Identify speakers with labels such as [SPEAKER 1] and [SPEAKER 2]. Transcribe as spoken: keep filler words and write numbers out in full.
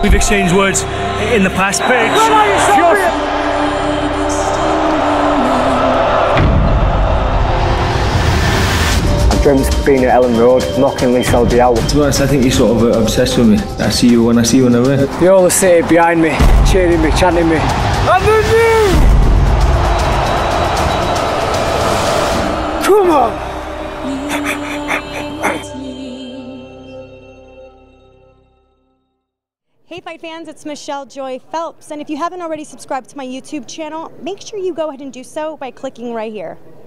[SPEAKER 1] We've exchanged words in the past, but it's just...
[SPEAKER 2] Dreams of being at Ellen Road, knocking Lee Selby out.
[SPEAKER 3] To be honest, I think you're sort of uh, obsessed with me. I see you when I see you when I win.
[SPEAKER 2] You all sit behind me, cheering me, chanting me. I'm the new! Come on!
[SPEAKER 4] Hey Fight fans, it's Michelle Joy Phelps, and if you haven't already subscribed to my YouTube channel, make sure you go ahead and do so by clicking right here.